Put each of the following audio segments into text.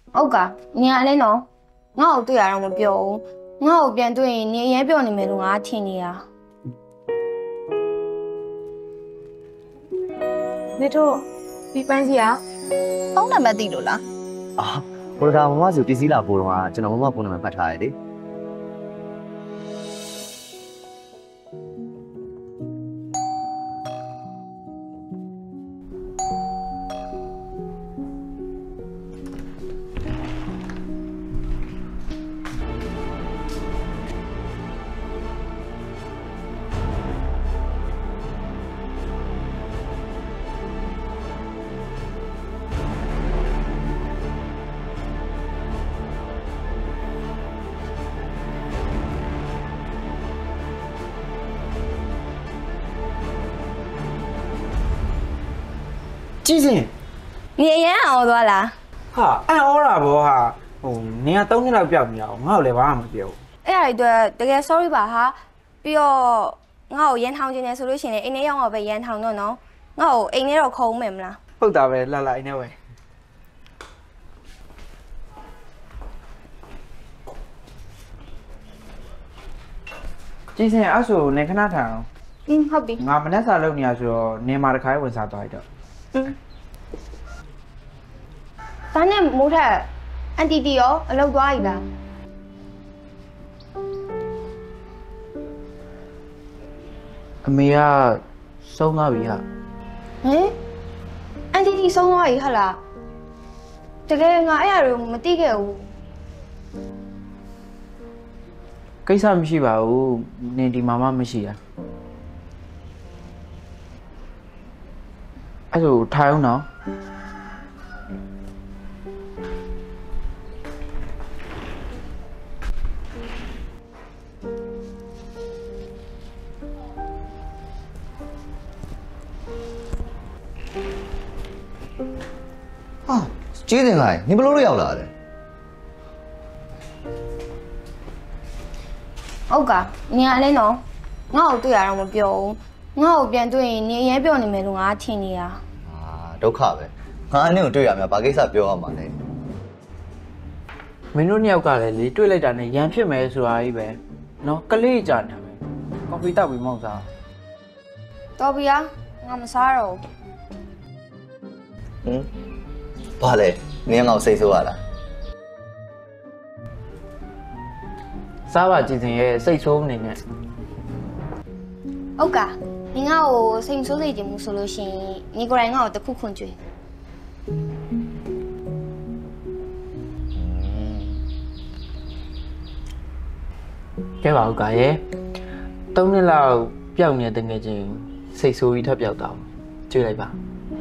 ဟုတ်ကနင်ကလည်းနော်ငါ့ကိုတွေ့ရတော့မပြောဘူးငါ့ကိုပြန်တွေ့ရင်နင်အရင်ပြောနေမယ်လို့ငါထင်နေတာနေတို့ဒီပန်းစီကဖုန်းနံပါတ်သိလို့လားအာဘိုဒါမမစီပစ္စည်းလာပို့တော့ကျွန်တော်မမဖုန်းနံပါတ်ပတ်ထားရတယ်လေကြည့်စင်နင်အရင်အောင်သွားလားဟာအံ့ဩတာဗောဟာနင်က3နှစ်လောက်ပြောက်နေအောင်ငါ့ကိုလည်းဘာမှမပြောဘူးအဲ့ဒါတွေတကယ် sorry ပါဟာပြီးတော့ငါ့ကိုရန်ထောင်ခြင်းနဲ့ဆိုလို့ရှိရင်အိမ်ထဲရောက်တော့ပဲရန်ထောင်တော့နော်ငါ့ကိုအိမ်ထဲတော့ခုံမယ်မလားဟုတ်တာပဲလှလိုက်နေဝဲကြည့်စင်အဲ့ဆိုနင်ခဏထိုင်အောင်ဟုတ်ပြီငါမနေ့စာလုပ်နေရဆိုတော့နင်မာတစ်ခါဝင်စားသွားလိုက်တော့ဒါနဲ့မိုးထက်အန်တီတီရောအလုပ်သွားပြီလားအမေကဆုံးသွားပြီဟာဟင်အန်တီတီဆုံးသွားပြီဟလားတကယ်ငါအဲ့အရာတွေမသိခဲ့ဘူးကိစ္စမရှိပါဘူးနင်ဒီမှာမှမရှိတာအဲ့ဆိုထိုင်အောင်နော်ဟာကျေးဇူးခိုင်နင်ဘလို့လို့ရောက်လာတယ်ဟုတ်ကနင်ကလည်းနော်ငါ့ကိုတွေ့ရတော့မပြောဘူးငါ့ကိုပြန်တွေ့ရင်နင်အရင်ပြောနေမယ်လို့ငါထင်နေတာဒုက္ခပဲငါနဲ့ကိုတွေ့ရမှာဘာကိစ္စပြောရမှာလဲမင်းတို့နှစ်ယောက်ကလည်းလေတွေ့လိုက်တာနဲ့ရန်ဖြစ်မယ်ဆိုတာကြီးပဲနော်ကလေးကြာနေမယ်ကော်ဖီတောက်ပြီးမောက်စားတော်ပြီလားငါမစားတော့ဘာလဲနင်ငါ့ကိုစိတ်ဆိုးရလားစားပါကြည်စင်ရဲ့စိတ်ဆိုးနေနဲ့ဟုတ်ကနင်ငါ့ကိုစိတ်ဆိုးစေချင်မှုဆိုလို့ရှိရင်ညီကိုယ်တိုင်ငါ့ကိုတခုခွန်ကြွေကဲပါဦးကရဲ့3နှစ်လောက်ပျောက်နေတဲ့ငယ်ချင်းစိတ်ဆိုးပြီးထပ်ပျောက်တော့ကြွေးလိုက်ပါ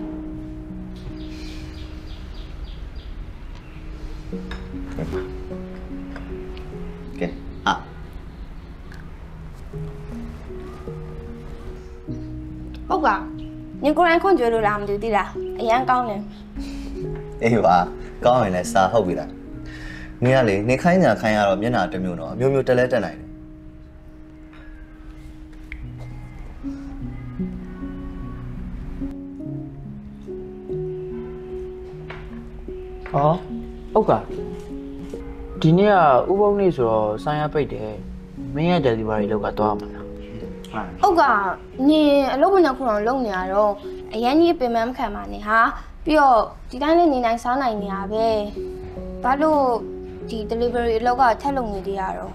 ကဲဟာဟုတ်ကညီကိုယ်တိုင်ခွန်ကြွေလို့လားမသိလားအရန်ကောင်းတယ်အေးပါကောင်းရင်လည်းစားဟုတ်ပြီလားနင်ကလေနင်ခိုင်းညာခိုင်းရတော့မျက်နှာတစ်မျိုးတော့အမျိုးမျိုးတက်လဲတက်နိုင်တယ်ဟောဟုတ်ကဒီနေ့ကဥပုံနေ့ဆိုတော့ဆိုင်ရပိတ်တယ်မင်းရဲ့ delivery လောက်ကသွားမှာလားဟုတ်ကနင်အလုပ်မနဲ့ခုတော့လုပ်နေရတော့အရန်ကြီးပင်မမခံပါနဲ့ဟာပြီးတော့ဒီတိုင်းလေးနေနိုင်စားနိုင်နေရပဲဘာလို့ဒီ delivery အလုပ်ကထက်လုပ်နေသေးရတော့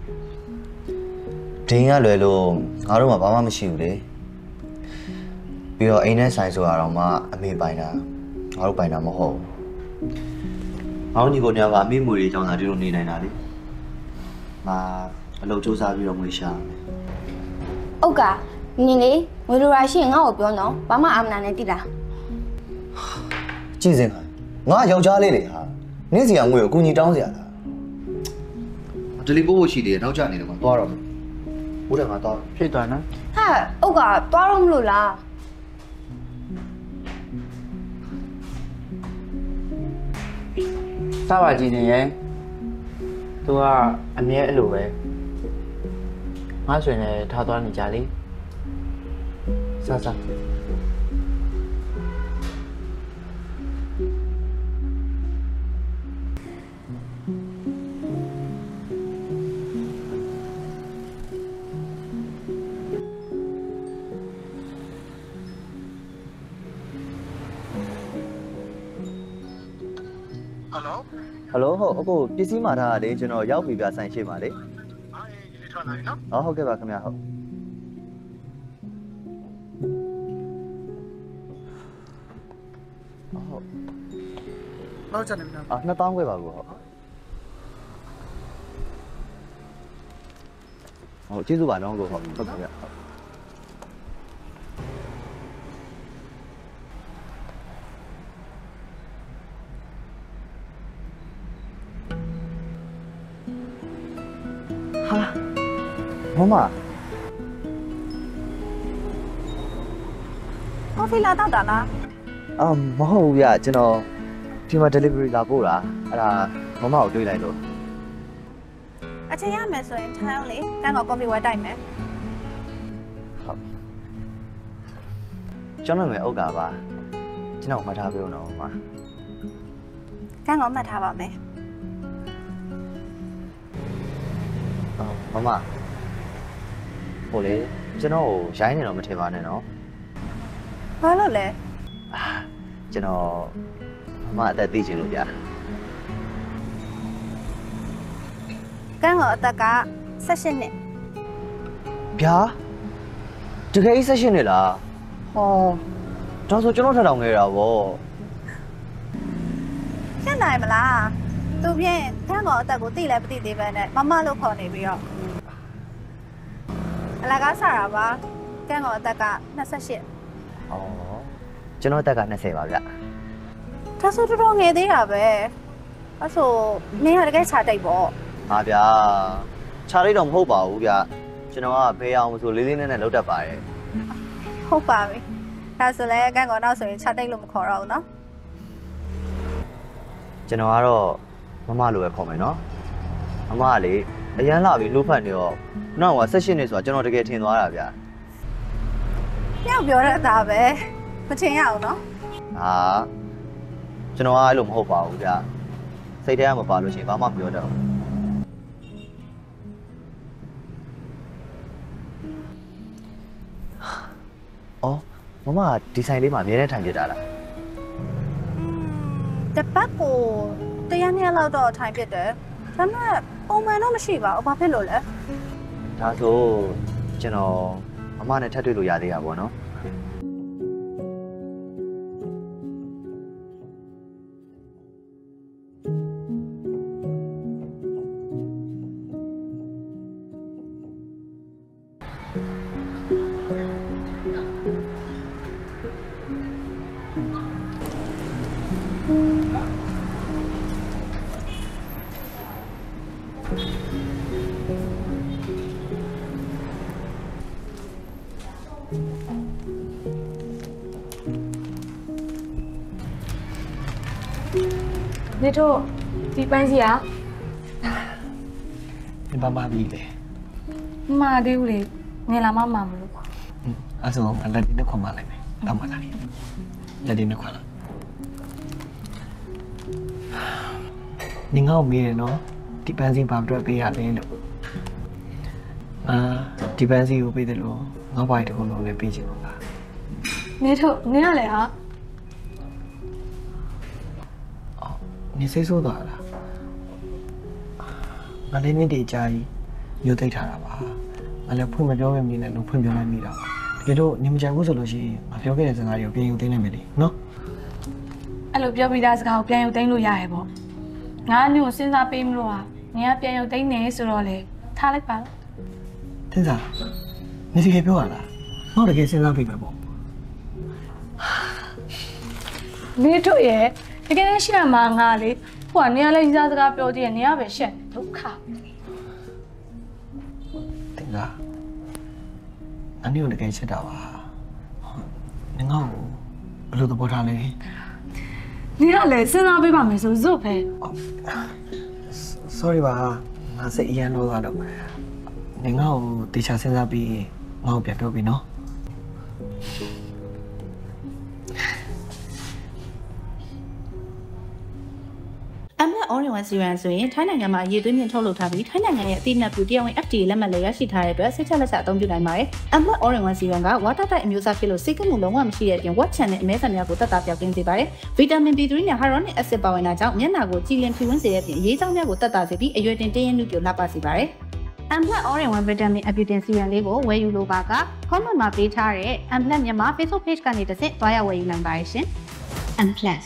ဒင်းကလွယ်လို့ငါတို့မှဘာမှမရှိဘူးလေပြီးတော့အိမ်နဲ့ဆိုင်ဆိုတော့မှအမေပိုင်တာငါတို့ပိုင်တာမဟုတ်ဘူး။အောင်ညီကိုညကအမိမွေတွေအကြောင်းသာဒီလိုနေနိုင်တာလေ။ငါအလုပ်စူးစမ်းပြီးတော့ငွေရှာမယ်။ဟုတ်ကနင်လေငွေလိုရရှိရင်ငါ့ကိုပြောနော်။ဘာမှအာမနာနဲ့တိလား။ကြည့်စင်ခါငါယောက်ျားလေးလေဟာ။နင့်စီကငွေကိုအကူကြီးတောင်းစရာလား။ဒလီပို့ဖို့ရှိသေးတယ်နောက်ကျနေတယ်ကွာသွားတော့မယ်။ဘိုးလည်းငါသွားဖြစ်သွားနော်။ဟာဟုတ်ကသွားတော့မလို့လား။စားပါကြည့်နေရဲ့သူကအမြဲအဲ့လိုပဲငါဆိုရင်လည်းထားသွားနေကြလေစားစားဟ Hello ဟုတ်အခုပစ္စည်းမှာထားတာလေကျွန်တော်ရောက်ပြီဗျဆိုင်ရှိမှာလေဟုတ်ကဲ့ပါခင်ဗျဟုတ်လောက်ချင်တယ်ဗျာ 2000ခွဲပါကိုဟုတ်ကျေးဇူးပါနော်ကိုဟုတ်ကဲ့ဗျဟာမမကော်ဖီလာတော့တာလားမဟုတ်ဘူးဗျကျွန်တော်ဒီမှာ delivery လာပို့တာအဲ့ဒါမမကိုတွေးလိုက်လို့အချိန်ရမယ်ဆိုရင်ထိုင်အောင်လေကန်းတော့ကော်ဖီဝယ်တိုက်မယ်ဟုတ်ကျွန်တော်လည်းဥက္ကာပါကျွန်တော်မှတ်ထားပေးဦးနော်မကန်းတော့မှတ်ထားပါမယ်မမဟိုလေကျွန်တော်ကိုရိုင်းနေတော့မထင်ပါနဲ့နော်ဘာလို့လဲကျွန်တော်မအသက်သိချင်လို့ဗျာကန်းတော့အသက်က18နှစ်ဗျာတကယ်18နှစ်လားဟောဒါဆိုကျွန်တော်ထပ်တောင်ခဲ့တာဗောရှင်းနိုင်မလားသူဖြင့်ကန်းတော့အသက်ကိုသိလည်းမသိသေးပဲနဲ့မမလို့ခေါ်နေပြီးတော့အလကားဆရာပါကန်းတော့အသက်က28 ကျွန်တော်အသက်က20ပါဗျဒါဆိုတော်တော်ငယ်သေးတာပဲအဲ့ဆိုမင်းကတကယ်ခြာတိုက်ပေါ့ဟာဗျာခြာလိုက်တော့မဟုတ်ပါဘူးဗျကျွန်တော်ကဘေးအောင်ဆိုလေးလေးနက်နက်လောက်တတ်ပါတယ်ဟုတ်ပါပြီဒါဆိုလည်းကန်းကောနောက်ဆိုရင်ခြာတိုက်လို့မခေါ်တော့ဘူးနော်ကျွန်တော်ကတော့မမလိုပဲခေါ်မယ်နော်မမကလေအရန်လာပြီးလှုပ်ဖက်နေတော့နောက်က18နှစ်ဆိုတာကျွန်တော်တကယ်ထင်သွားတာဗျာပြောက်ပြောရတာပဲမထင်ရအောင်နော်ဟာကျွန်တော်ကအဲ့လိုမဟုတ်ပါဘူးဗျစိတ်ထဲကမပါလို့ရှိရင်ဘာမှမပြောတော့မမဒီဆိုင်လေးမှာအများနဲ့ထိုင်ပြတာလားတပတ်ကို100နှစ်လောက်တော့ထိုင်ပြတယ်ဒါပေမဲ့ပုံမှန်တော့မရှိပါဘူးဘာဖြစ်လို့လဲဒါဆိုကျွန်တော်မမနဲ့ထပ်တွေ့လို့ရသေးတာပေါ့နော်နေတော့ဒီပန်းစီကဒီဘာမှမပြီးလေမှားသေးဘူးလေငယ်လာမှမှာမလို့အဲ့ဆိုအလက်ဒီနဲ့ခွန်မလိုက်မယ်တောင်းပါလားလက်ဒီနဲ့ခွန်လာနင်ငေါ့မေးတယ်နော်ဒီပန်းစီဘာအတွက်ပေးရလဲလို့ဒီပန်းစီကိုပေးတယ်လို့ငါ့ဘိုင်တခုလုံးလည်းပေးချင်ပါလားနေတော့နင်ကလည်းဟာနေစိတ်ဆိုးသွားလားငါလည်းနေ့တည်းကြာကြီးမျိုးသိထားတာပါငါလည်းဖွင့်မပြောမနေနဲ့လို့ဖွင့်ပြောလိုက်မိတာပါတကယ်လို့နေမကြဘူးဆိုလို့ရှိရင်ငါပြောခဲ့တဲ့စကားတွေကိုပြန်ယူသိမ်းနိုင်မယ်လေနော်အဲ့လိုပြောပြီးသားစကားကိုပြန်ယူသိမ်းလို့ရရဲ့ပေါ့ငါညို့စဉ်းစားပေးမလို့ဟာနင်ကပြန်ယူသိမ်းနေဆိုတော့လေထားလိုက်ပါတော့သင်စားနေတကယ်ပြောရလားငါတကယ်စဉ်းစားပေးမယ်ပေါ့နေတို့ရဲ့တကယ်ရှိရမှာငါလေဟိုကနေရာလေးစားစကားပြောသေးတယ်နေရာပဲရှက်ဒုက္ခတင်ကအနည်းတကယ်ချက်တာပါငါ့ကိုဘယ်လိုသဘောထားလဲနေရာလေစဉ်းစားပေးပါမယ်ဆိုဇွတ်ပဲ sorry ပါငါစိတ်အရန်လို့သွားတော့နေငါ့ကိုတေချာစဉ်းစားပြီးငါ့ကိုပြန်ပြောပြီနော်အမေ all-in-one serum ဆိုရင်ထိုင်းနိုင်ငံမှာအရည်သွေးမြင့်ထုတ်လုပ်ထားပြီးထိုင်းနိုင်ငံရဲ့အသိအမှတ်ပြုတရားဝင် FDA လက်မှတ်လည်းရရှိထားတဲ့အတွက်စိတ်ချလက်ချအသုံးပြုနိုင်ပါတယ်။ Amplat all-in-one serum က water type အမျိုးအစားဖြစ်လို့စိတ်ကမှုလုံးဝမရှိတဲ့အပြင် wet ချန်တဲ့အမဲဆန်များကိုတက်တာပြောက်ကင်းစေပါတယ်။ Vitamin B3 နဲ့ hyaluronic acid ပါဝင်တာကြောင့်မျက်နှာကိုကြည်လင်ဖြူဝန်းစေတဲ့အပြင်အရေးကြောင်းများကိုတက်တာစေပြီးအရွယ်တင်တင်းရင်းနှုတ်ပြလှပစေပါတယ်။ Amplat all-in-one vitamin Abutin serum လေးကိုဝယ်ယူလိုပါက comment မှာပေးထားတဲ့ Amplat မြန်မာ Facebook page ကနေတစ်ဆင့်တွားရောက်ဝယ်ယူနိုင်ပါတယ်ရှင်။ Amplat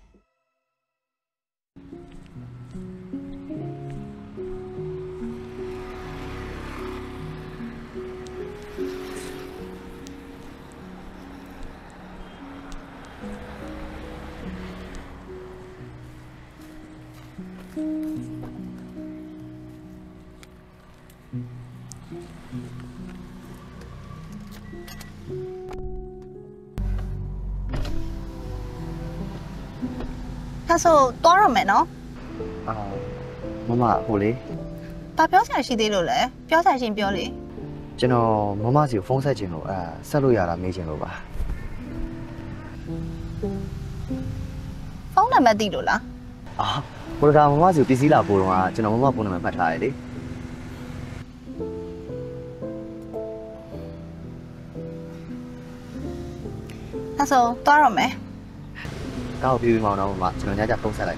ဒါဆိုသွားရမယ်နော်မမဟိုလေ။ဘာပြောစရာရှိသေးလို့လဲ။ပြောစရာချင်းပြောလေကျွန်တော်မမစီကိုဖုန်းဆက်ချင်လို့ဆက်လို့ရတာမေးချင်လို့ပါ။ဖုန်းနံပါတ်သိလို့လားဟိုကမမစီကိုပစ္စည်းလာပို့တော့ကျွန်တော်မမဖုန်းနံပါတ်မှတ်ထားတယ်လေ။ဒါဆိုသွားရမယ်ကောက်ပြီးမောင်းတော့မမကျွန်တော်ညကြဖုန်းဆက်လိုက်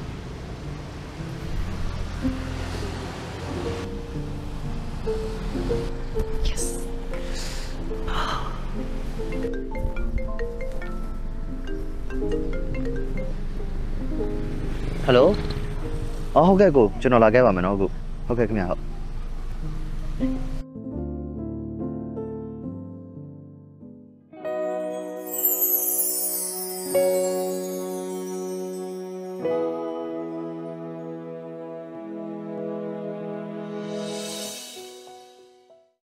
ဟယ်လိုဟုတ်ကဲ့ကိုကျွန်တော်လာခဲ့ပါမယ်နော်အခုဟုတ်ကဲ့ခင်ဗျာဟုတ်